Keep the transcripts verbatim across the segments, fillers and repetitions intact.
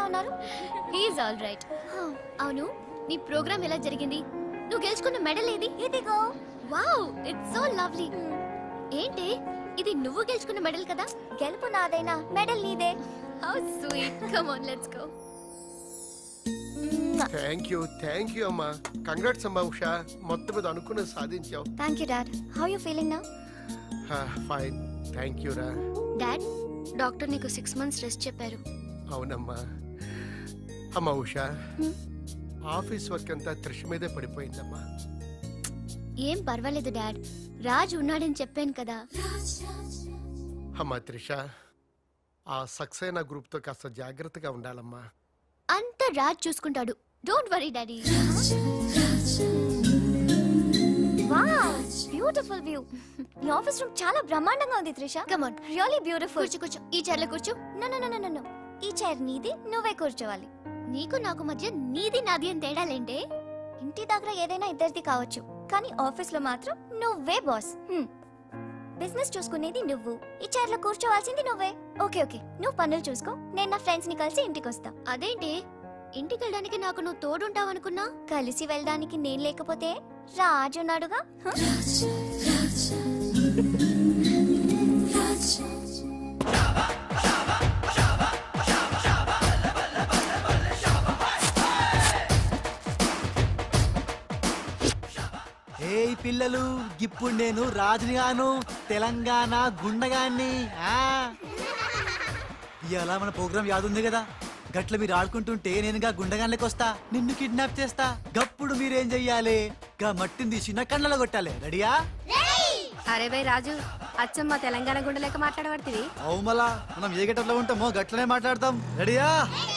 ఉన్నారు? He's all right. అవును, నీ ప్రోగ్రామ్ ఎలా జరిగింది? నువ్వు గెలుచుకున్న మెడల్ ఏది? ఇదిగో. Wow, it's so lovely. ఏంటి ఇది, నువ్వు గెలుచుకున్న మెడల్ కదా? గెలుపు నాదైనా మెడల్ నీదే. How sweet. Come on, let's go. Thank you thank you అమ్మా. కంగ్రాట్స్ అమ్మా ఉషా, మొత్తం మీద అనుకున్నది సాధించావు. Thank you dad. How you feeling now? Fine, thank you రా. డాడ్, డాక్టర్ నీకు సిక్స్ మంత్స్ రెస్ట్ చెప్పారు. అవునమ్మా. అమ్మా ఉషా, ఆఫీస్ వర్క్ అంతా త్రిష మీదే పడిపోయిందమ్మా. ఏం పర్వాలేదు డాడ్, రాజ్ ఉన్నాడని చెప్పాను కదా. అమ్మా త్రిష, ఆ సక్సేనా గ్రూప్ తో కాస్త జాగ్రత్తగా ఉండాలమ్మా. అంతా రాజ్ చూసుకుంటాడు, don't worry daddy. Wow, beautiful view. ఈ ఆఫీస్ రూమ్ చాలా బ్రహ్మాండంగా ఉంది Trisha. Come on, really beautiful. కూర్చో కూర్చో, ఈ చైర్ లో కూర్చో. No no no no no, ఈ చైర్ నీది, నువ్వే కూర్చోవాలి. నీకు నాకు మధ్య నీది నాది అని తేడాలేంటే? ఇంటి దగ్గర ఏదైనా ఇద్దరిది కావచ్చు, కానీ ఆఫీస్ లో మాత్రం నువ్వే బాస్. బిజినెస్ చూసుకునేది నువ్వు, ఈ చైర్ లో కూర్చోవాల్సింది నువ్వే. ఓకే ఓకే, నువ్వు పనులు చూసుకో, నేను నా ఫ్రెండ్స్ ని కలిసి ఇంటికి వస్తా. అదేంటి, ఇంటికి వెళ్ళడానికి నాకు నువ్వు తోడుంటావు అనుకున్నా? కలిసి వెళ్ళడానికి నేను లేకపోతే రాజు ఉన్నాడుగా. ఏ పిల్లలు, ఇప్పుడు నేను రాజునిగాను, తెలంగాణ గుండగాన్ని. ఇలా మన ప్రోగ్రామ్ యాదుంది కదా, గట్ల మీరు ఆడుకుంటుంటే నేనుగా గుండగాన్లకి వస్తా, నిన్ను కిడ్నాప్ చేస్తా. గప్పుడు మీరేం చెయ్యాలి, గా మట్టిని తీసి నా కళ్ళలో కొట్టాలి. రెడీయా? అరే బై రాజు, అచ్చమ్మ తెలంగాణ గుండె లెక్క మాట్లాడబడుతుంది. అవు మళ్ళా మనం ఏ గట్టలో ఉంటామో గట్లనే మాట్లాడతాం. రెడీయా?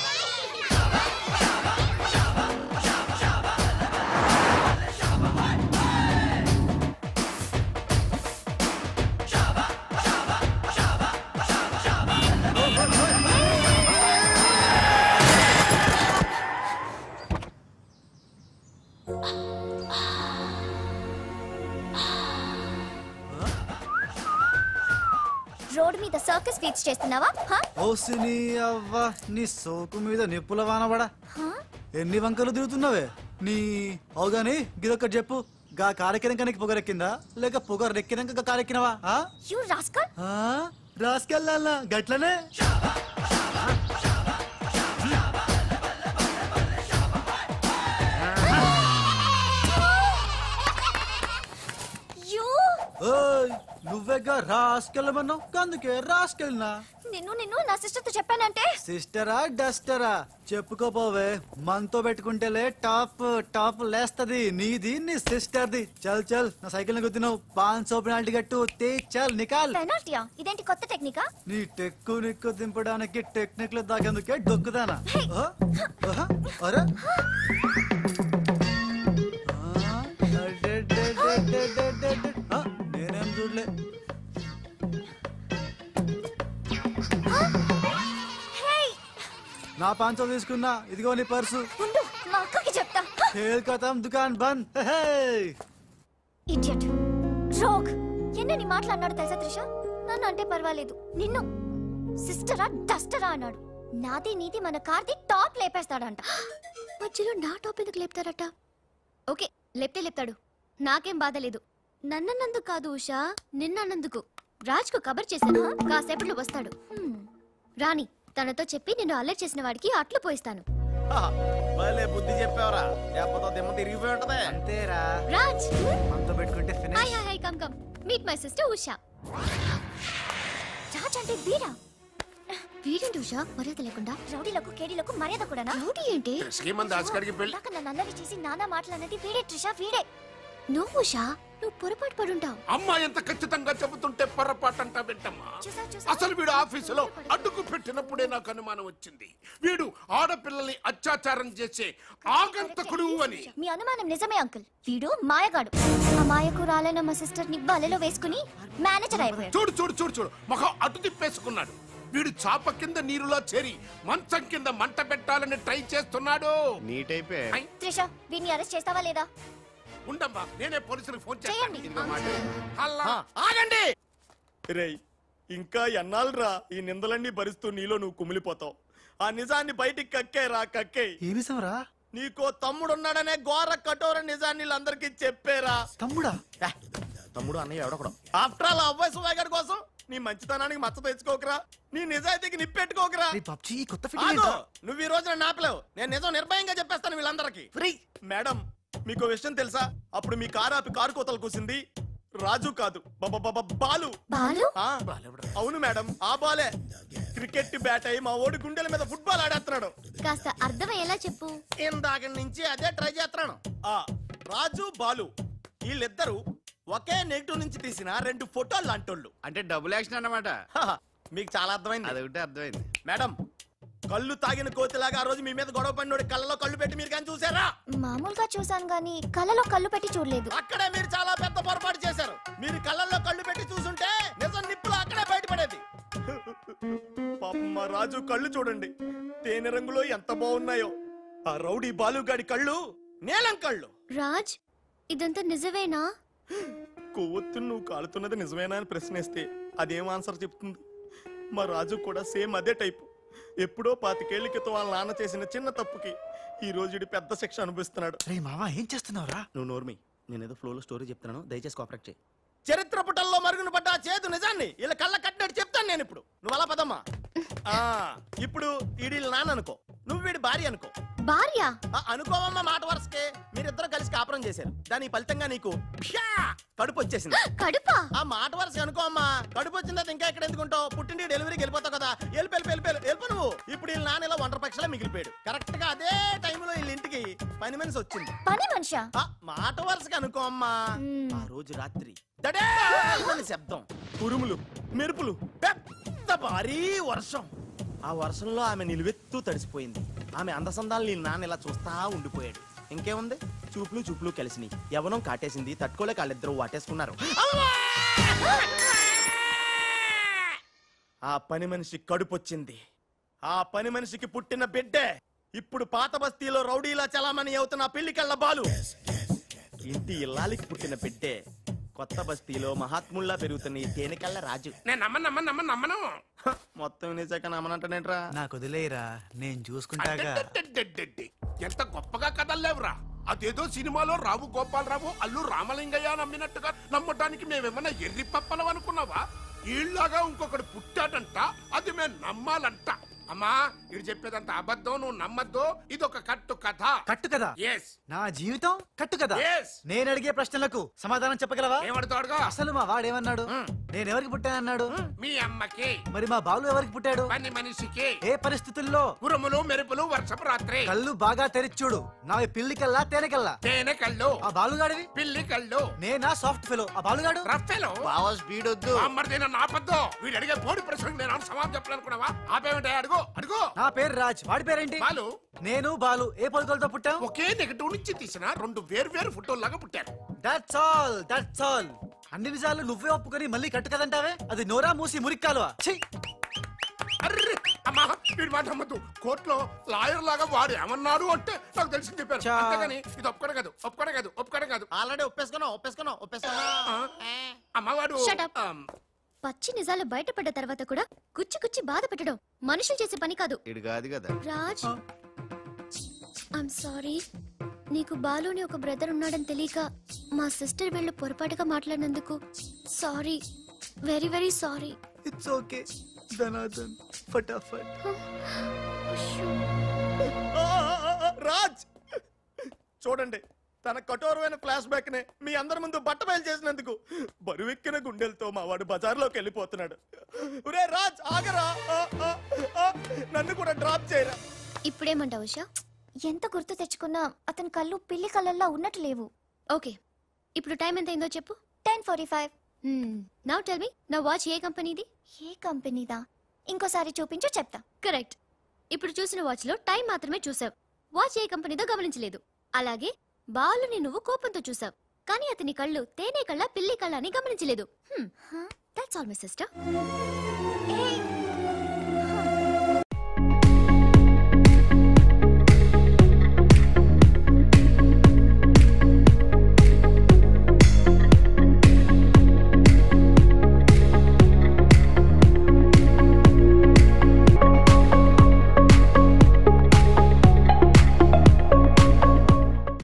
రోడ్ మీద సర్కస్ ఫీట్స్ చేస్తున్నావా? ఓసిని అవ్వ, నీ సోకు మీద నిప్పుల వానబడా. ఎన్ని వంకలు తిరుగుతున్నావే నీ. అవుగాని గిదొక్కటి చెప్పు, గా కారెక్కినాక నీకు పొగరెక్కిందా, లేక పొగరెక్కినాక గా కారెక్కినవా? రాసుకెళ్ళాలా గట్లనే. నువ్వేగా రాసుకెళ్ళమన్నావు, అందుకే రాసుకెళ్ళినా. నిన్ను నిన్ను నా సిస్టర్ తో చెప్పానంటే. సిస్టరా డస్టరా చెప్పుకోపోవే, మనతో పెట్టుకుంటేలే టాప్ టాప్ లేస్తది నీది నీ సిస్టర్ది. చల్ చల్, నా సైకిల్ ని గుద్దినావు, పాన్ సో పెనాల్టీ గట్టు తే, చల్ నికాల్. పెనాల్టీయా? ఇదేంటి కొత్త టెక్నికా? నీ టెక్కు నిక్కు దింపడానికి టెక్నిక్ లో దాగేందుకే డొక్కుదానా. అరే నేనేం చూడలే. నా పాంచో తీసుకున్నా, ఇదిగో నీ పర్సు. మా అక్కకి చెప్తా. ఖేల్ ఖతం, దుకాన్ బంద్. Idiot, rogue. ఎన్నని మాట్లాడినాడు తెలుసా త్రిష? నన్ను అంటే పర్వాలేదు, నిన్ను సిస్టరా డస్టరా అన్నాడు. నాది నీది మన కార్ది టాప్ లేపేస్తాడంట. మధ్యలో నా టాప్ ఎందుకు లేపుతారట? ఓకే, లేపితే లేపుతాడు, నాకేం బాధ లేదు. నన్నన్నందుకు కాదు ఉషా, నిన్నన్నందుకు. రాజ్కు కబర్ చేశాను, కాసేపట్లో వస్తాడు. రాణి, తనతో చెప్పి నిన్ను అల్లరి చేసిన వాడికి అట్లు పోయిస్తాను. బుద్ధి చెప్పావరా, లేకపోతే దిమ్మ తిరిగిపోయి ఉంటదే. అంతేరా రాజ్, మనతో పెట్టుకుంటే finish. Hi hi come come, meet my sister Usha. Raj అంటే వీరా? వీరేంటి ఉషా మర్యాద లేకుండా? రౌడీలకు కేడీలకు మర్యాద కూడానా? రౌడీ ఏంటి? నన్ను చేసి నానా మాటలన్నది వీడే త్రిష, వీడే. నువ్వు ఉషా, నువ్వు పొరపాటు పడుంటావు. అమ్మా ఎంత ఖచ్చితంగా చెబుతుంటే పొరపాటు అంటా వింటమ్మా. అసలు వీడు ఆఫీసులో అడ్డుకు పెట్టినప్పుడే నాకు అనుమానం వచ్చింది, వీడు ఆడపిల్లల్ని అత్యాచారం చేసే ఆగంతకుడు అని. మీ అనుమానం నిజమే అంకుల్, వీడు మాయగాడు. ఆ మాయకు రాలైన మా సిస్టర్ ని బలలో వేసుకుని మేనేజర్ అయిపోయాడు. చూడు చూడు చూడు చూడు, మొహం అటు తిప్పేసుకున్నాడు. వీడు చాప కింద నీరులో చేరి మంచం కింద మంట పెట్టాలని ట్రై చేస్తున్నాడు. నీట్ అయిపోయి. త్రిష, వీడిని అరెస్ట్ చేస్తావా లేదా? ఉండమ్మా, నేనే పోలీసులకు ఫోన్ చేయండి. రేయ్, ఇంకా ఎన్నాళ్ళరా ఈ నిందలన్నీ భరిస్తూ నీలో నువ్వు కుమిలిపోతావు. ఆ నిజాన్ని బయటికి కక్కేరా కక్కే. ఏ నిజంరా? నీకో తమ్ముడున్నాడనే ఘోర కఠోర నిజాన్ని వీళ్ళందరికీ చెప్పేరా. తమ్ముడా? తమ్ముడు అన్నయ్య ఎవడొకడు. ఆఫ్టర్ ఆల్ అవ్వాయి సువాగడ్ కోసం నీ మంచితనానికి మచ్చ తెచ్చుకోకరా, నీ నిజాయితీకి నిప్పెట్టుకోకరా. నువ్వు ఈ రోజున నాపలేవు. నేను నిజం నిర్భయంగా చెప్పేస్తాను వీళ్ళందరికీ. మేడం మీకు విషయం తెలుసా? అప్పుడు మీ కారు ఆపి కారు కోతలు కూసింది రాజు కాదు, బాలు. అవును మేడం, ఆ బాలే క్రికెట్ బ్యాట్ అయి మా ఓడి గుండెల మీద ఫుట్బాల్ ఆడేస్తున్నాడు. కాస్త అర్థమయ్యేలా చెప్పు. ఇందాక నుంచి అదే ట్రై చేస్తున్నాను. ఆ రాజు బాలు వీళ్ళిద్దరు ఒకే నెగిటివ్ నుంచి తీసిన రెండు ఫోటోలు లాంటోళ్ళు. అంటే డబుల్ యాక్షన్ అన్నమాట. మీకు చాలా అర్థమైంది. అదొకటి అర్థమైంది. మేడం కళ్ళు తాగిన కోతిలాగా ఆ రోజు మీ మీద గొడవ పడినోడి కళ్ళలో కళ్ళు పెట్టి మీరు కానీ చూసారా? మామూలుగా చూసాను గానీ కళ్ళలో కళ్ళు పెట్టి చూడలేదు. అక్కడే మీరు చాలా పెద్ద పొరపాటు చేశారు. మీరు కళ్ళల్లో కళ్ళు పెట్టి చూసుంటే నిజం నిప్పులు అక్కడే బయటపడేది. పాపం మా రాజు కళ్ళు చూడండి తేనె రంగులో ఎంత బాగున్నాయో. ఆ రౌడీ బాలుగాడి కళ్ళు నీలం కళ్ళు. రాజ్ ఇదంతా నిజమేనా? కొవ్వొత్తు నువ్వు కాలుతున్నది నిజమేనా అని ప్రశ్నిస్తే అదేం ఆన్సర్ చెప్తుంది? మా రాజు కూడా సేమ్ అదే టైపు. ఎప్పుడో పాతికేళ్ల క్రితం వాళ్ళ నాన్న చేసిన చిన్న తప్పుకి ఈ రోజు పెద్ద శిక్ష అనుభవిస్తున్నాడు. ఏం చేస్తున్నావురా? నువ్వు నోర్మి, నేనేదో ఫ్లోలో స్టోరీ చెప్తున్నాను, దయచేసి కోఆపరేట్ చేయి. చరిత్ర పుటల్లో మరుగున పడ్డ చేదు నిజాన్ని ఇలా కళ్ళ కట్టినట్టు చెప్తాను నేను ఇప్పుడు. నువ్వు అలా పదమ్మా. ఆ ఇప్పుడు ఈడి నాన్న అనుకో, నువ్వు వీడి భార్య అనుకో. భార్య అనుకోవమ్మా, మాట వరుసకే మీరిద్దరు కలిసి కాపురం చేశారు. దాని ఫలితంగా నీకు కడుపు వచ్చేసింది. కడుపా? ఆ మాట వరుస అనుకో అమ్మా. కడుపు వచ్చిన తర్వాత ఇంకా ఎక్కడ ఎందుకుంటావు? పుట్టింటి డెలివరీకి వెళ్ళిపోతావు కదా. వెళ్ళి వెళ్ళి వెళ్ళి వెళ్ళిపో నువ్వు. ఇప్పుడు వీళ్ళ నాన్న ఇలా ఒంటరి పక్షలా మిగిలిపోయాడు. కరెక్ట్ గా అదే టైంలో వీళ్ళ ఇంటికి పని మనిషి వచ్చింది. పని మనిషా? మాట వరుసగా అనుకో అమ్మా. ఆ రోజు రాత్రి శబ్దం, ఉరుములు, మెరుపులు, పెద్ద భారీ వర్షం. ఆ వర్షంలో ఆమె నిలువెత్తు తడిసిపోయింది. ఆమె అందసందాలు నీ నాన్న ఇలా చూస్తా ఉండిపోయాడు. ఇంకేముంది, చూపులు చూపులు కలిసిని యవనం కాటేసింది. తట్టుకోలేక వాళ్ళిద్దరూ వాటేసుకున్నారు. ఆ పని మనిషి కడుపొచ్చింది. ఆ పని మనిషికి పుట్టిన బిడ్డే ఇప్పుడు పాత బస్తీలో రౌడీలా చలామణి అవుతున్న పెళ్లి కళ్ళ బాలు. ఇంటి ఇల్లాలికి పుట్టిన బిడ్డే కొత్త బస్తీలో మహాత్ముల్లా పెరుగుతున్న ఈ తేనెకళ్ళ రాజు. నేను నమ్మను నమ్మను నమ్మను నమ్మను. మొత్తం వినేశాక నమ్మనంటనేట్రా? నాకు వదిలేరా, నేను చూసుకుంటాగా. ఎంత గొప్పగా కథలు లేవురా. అదేదో సినిమాలో రావు గోపాలరావు అల్లు రామలింగయ్య నమ్మినట్టుగా నమ్మటానికి మేమేమన్నా ఎర్రి పప్పలం అనుకున్నావా? ఈళ్ళగా ఇంకొకటి పుట్టాడంట, అది మేము నమ్మాలంట. అమ్మా ఇది చెప్పేదంత అబద్ధం, నువ్వు నమ్మద్దు. ఇది ఒక కట్టు కథ. కట్టు కదా? ఎస్. నా జీవితం కట్టు కదా? నేను అడిగే ప్రశ్నలకు సమాధానం చెప్పగలవా? ఏమడుతాడుగా? అసలు మా వాడేమన్నాడు? నేను ఎవరికి పుట్టానన్నాడు? మీ అమ్మకి. మరి మా బాలు ఎవరికి పుట్టాడు? పని మనిషికి. ఏ పరిస్థితుల్లో? ఉరుములు మెరుపులు వర్షపు రాత్రి. కళ్ళు బాగా తెరిచూడు. నా పిల్లి కల్లా తేనె కల్లా? తేనె కళ్ళు. ఆ బాలుగాడివి? పిల్లి కళ్ళు. నేనా సాఫ్ట్ ఫెలో, ఆ బాలుగాడు రఫ్ ఫెలో. బావా స్పీడ్ వద్దు. అమ్మర్దైనా నాపద్దు. వీడు అడిగే పోటీ ప్రశ్నకు నేను సమాధానం చెప్పాలనుకున్నావా? ఆపేమంటే అడుగు అడుగు. నా పేరు రాజ్, వాడి పేరేంటి? బాలు. నేను బాలు ఏ పొలకలతో పుట్టాం? ఒకే నెగటివ్ నుంచి తీసిన రెండు వేరు వేరు ఫోటోల్లాగా పుట్టారు. That's all, that's all. అన్ని నిజాలు నువ్వే ఒప్పుకొని మళ్ళీ కట్టు కదంటావే? అది నోరా మూసి మురిక్కాలువా? అర్రే అమ్మా వీడి మాట నమ్మద్దు. కోర్టులో లాయర్ లాగా వాడు ఏమన్నాడు అంటే నాకు తెలిసి చెప్పారు. అంతేగాని ఇది ఒప్పుకోవడం కాదు, ఒప్పుకోవడం కాదు, ఒప్పుకోవడం కాదు. ఆల్రెడీ ఒప్పేసుకున్నావు ఒప్పేసుకున్నావు ఒప్పేసుకున్నా. అమ్మవాడు పచ్చి నిజాలు బయటపడ్డ తర్వాత కూడా కుచ్చి కుచ్చి బాధ పెట్టడం మనుషులు చేసే పని కాదు. ఇది కాదు కదా రాజ్, ఐఎమ్ సారీ. నీకు బాలుని ఒక బ్రదర్ ఉన్నాడని తెలియక మా సిస్టర్ వీళ్ళు పొరపాటుగా మాట్లాడినందుకు sorry, very very sorry. It's okay ధనాధన్ ఫటాఫట్. రాజ్ చూడండి, తన కఠోరమైన ఫ్లాష్ బ్యాక్ నే మీ అందరి ముందు బట్ట బయలు చేసినందుకు బరువెక్కిన గుండెలతో మా వాడు బజార్లోకి వెళ్ళిపోతున్నాడు. ఒరే రాజ్ ఆగరా, నన్ను కూడా డ్రాప్ చేయరా. ఇప్పుడేమంటావు ఉషా? ఎంత గుర్తు తెచ్చుకున్నా అతని కళ్ళు పిల్లి కళ్ళల్లో ఉన్నట్టు లేవు. ఓకే, ఇప్పుడు టైం ఎంత అయిందో చెప్పు. Ten forty five. Now tell me, నా వాచ్ ఏ కంపెనీది? ఏ కంపెనీదా? ఇంకోసారి చూపించు చెప్తా. కరెక్ట్. ఇప్పుడు చూసిన వాచ్ లో టైం మాత్రమే చూసావు, వాచ్ ఏ కంపెనీదో గమనించలేదు. అలాగే బాలుని నువ్వు కోపంతో చూసావు, కానీ అతని కళ్ళు తేనె కళ్ళ పిల్లి కళ్ళ అని గమనించలేదు. That's all my sister.